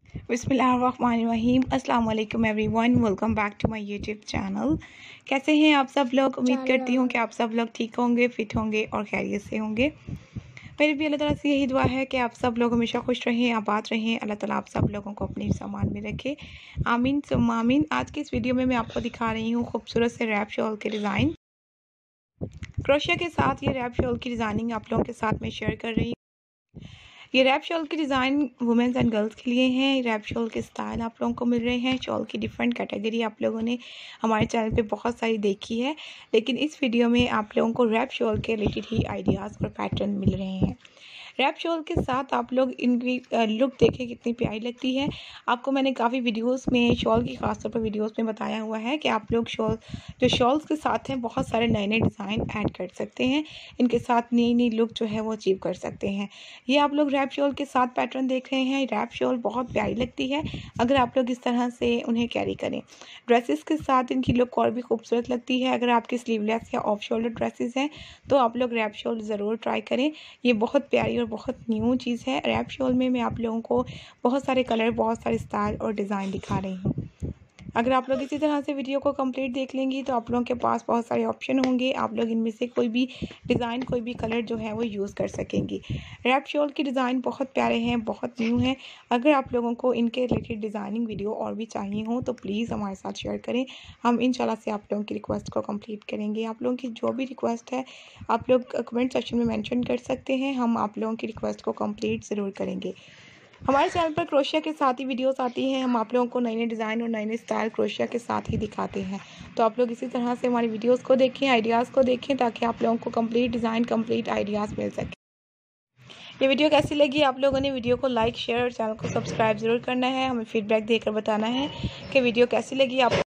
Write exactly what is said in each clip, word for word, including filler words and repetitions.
बिस्मिल्लाहिर्रहमानिर्रहीम। अस्सलाम वालेकुम everyone, welcome back to my YouTube channel. कैसे हैं आप सब लोग? उम्मीद करती हूँ कि आप सब लोग ठीक होंगे, फिट होंगे और खैरियत से होंगे। मेरी भी अल्लाह ताला से यही दुआ है कि आप सब लोग हमेशा खुश रहें, आबाद रहें। अल्लाह ताला आप सब लोगों को अपनी सामान में रखे, आमीन सुम्मा आमीन। आज की इस वीडियो में मैं आपको दिखा रही हूँ खूबसूरत से रैप शॉल के डिज़ाइन। क्रोशिया के साथ ये रैप शॉल की डिज़ाइनिंग आप लोगों के साथ में शेयर कर रही हूँ। ये रैप शॉल की डिज़ाइन वुमेंस एंड गर्ल्स के लिए हैं। रैप शॉल के स्टाइल आप लोगों को मिल रहे हैं। शॉल की डिफरेंट कैटेगरी आप लोगों ने हमारे चैनल पे बहुत सारी देखी है, लेकिन इस वीडियो में आप लोगों को रैप शॉल के रिलेटेड ही आइडियाज़ और पैटर्न मिल रहे हैं। रैप शॉल के साथ आप लोग इनकी लुक देखें कितनी प्यारी लगती है। आपको मैंने काफ़ी वीडियोस में शॉल की खासतौर पर वीडियोस में बताया हुआ है कि आप लोग शॉल जो शॉल्स के साथ हैं बहुत सारे नए नए डिज़ाइन ऐड कर सकते हैं। इनके साथ नई नई लुक जो है वो अचीव कर सकते हैं। ये आप लोग रैप शॉल के साथ पैटर्न देख रहे हैं। रैप शॉल बहुत प्यारी लगती है अगर आप लोग इस तरह से उन्हें कैरी करें। ड्रेसेस के साथ इनकी लुक और भी खूबसूरत लगती है। अगर आपकी स्लीवलेस या ऑफ शोल्डर ड्रेसेस हैं तो आप लोग रैप शॉल ज़रूर ट्राई करें। ये बहुत प्यारी और बहुत न्यू चीज़ है। रैप शॉल में मैं आप लोगों को बहुत सारे कलर, बहुत सारे स्टाइल और डिज़ाइन दिखा रही हूँ। अगर आप लोग इसी तरह से वीडियो को कंप्लीट देख लेंगी तो आप लोगों के पास बहुत सारे ऑप्शन होंगे। आप लोग इनमें से कोई भी डिज़ाइन, कोई भी कलर जो है वो यूज़ कर सकेंगी। रैप शॉल की डिज़ाइन बहुत प्यारे हैं, बहुत न्यू हैं। अगर आप लोगों को इनके रिलेटेड डिज़ाइनिंग वीडियो और भी चाहिए हो तो प्लीज़ हमारे साथ शेयर करें। हम इंशाल्लाह से आप लोगों की रिक्वेस्ट को कंप्लीट करेंगे। आप लोगों की जो भी रिक्वेस्ट है आप लोग कमेंट सेक्शन में मेंशन कर सकते हैं। हम आप लोगों की रिक्वेस्ट को कंप्लीट ज़रूर करेंगे। हमारे चैनल पर क्रोशिया के साथ ही वीडियोस आती हैं। हम आप लोगों को नए नए डिज़ाइन और नए नए स्टाइल क्रोशिया के साथ ही दिखाते हैं। तो आप लोग इसी तरह से हमारी वीडियोस को देखें, आइडियाज़ को देखें, ताकि आप लोगों को कंप्लीट डिज़ाइन, कंप्लीट आइडियाज़ मिल सके। ये वीडियो कैसी लगी आप लोगों ने वीडियो को लाइक, शेयर और चैनल को सब्सक्राइब ज़रूर करना है। हमें फीडबैक देकर बताना है कि वीडियो कैसी लगी आप।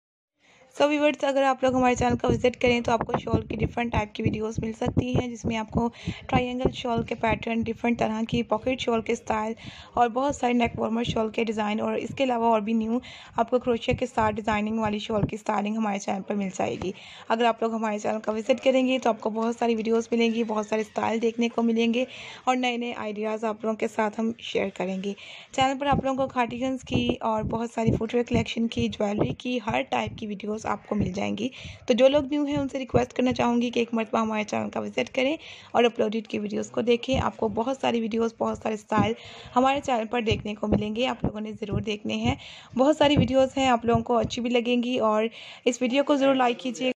सो व्यूअर्स, अगर आप लोग हमारे चैनल का विजिट करें तो आपको शॉल की डिफरेंट टाइप की वीडियोस मिल सकती हैं, जिसमें आपको ट्रायंगल शॉल के पैटर्न, डिफरेंट तरह की पॉकेट शॉल के स्टाइल और बहुत सारे नेक वार्मर शॉल के डिज़ाइन और इसके अलावा और भी न्यू आपको क्रोशिया के साथ डिज़ाइनिंग वाली शॉल की स्टाइलिंग हमारे चैनल पर मिल जाएगी। अगर आप लोग हमारे चैनल का विजिट करेंगे तो आपको बहुत सारी वीडियोज़ मिलेंगी, बहुत सारे स्टाइल देखने को मिलेंगे और नए नए आइडियाज़ आप लोगों के साथ हम शेयर करेंगे। चैनल पर आप लोगों को कार्डिगन्स की और बहुत सारी फुटवेयर कलेक्शन की, ज्वेलरी की, हर टाइप की वीडियोज़ आपको मिल जाएंगी। तो जो लोग न्यू हैं उनसे रिक्वेस्ट करना चाहूँगी कि एक मरतबा हमारे चैनल का विजिट करें और अपलोडेड की वीडियोस को देखें। आपको बहुत सारी वीडियोस, बहुत सारे स्टाइल हमारे चैनल पर देखने को मिलेंगे। आप लोगों ने ज़रूर देखने हैं। बहुत सारी वीडियोस हैं, आप लोगों को अच्छी भी लगेंगी और इस वीडियो को ज़रूर लाइक कीजिए।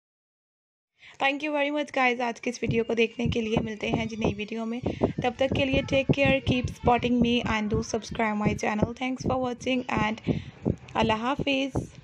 Thank you very much guys आज की इस वीडियो को देखने के लिए। मिलते हैं जी नई वीडियो में, तब तक के लिए take care, keep supporting me and do subscribe my channel. Thanks for watching and अल्लाह हाफिज़।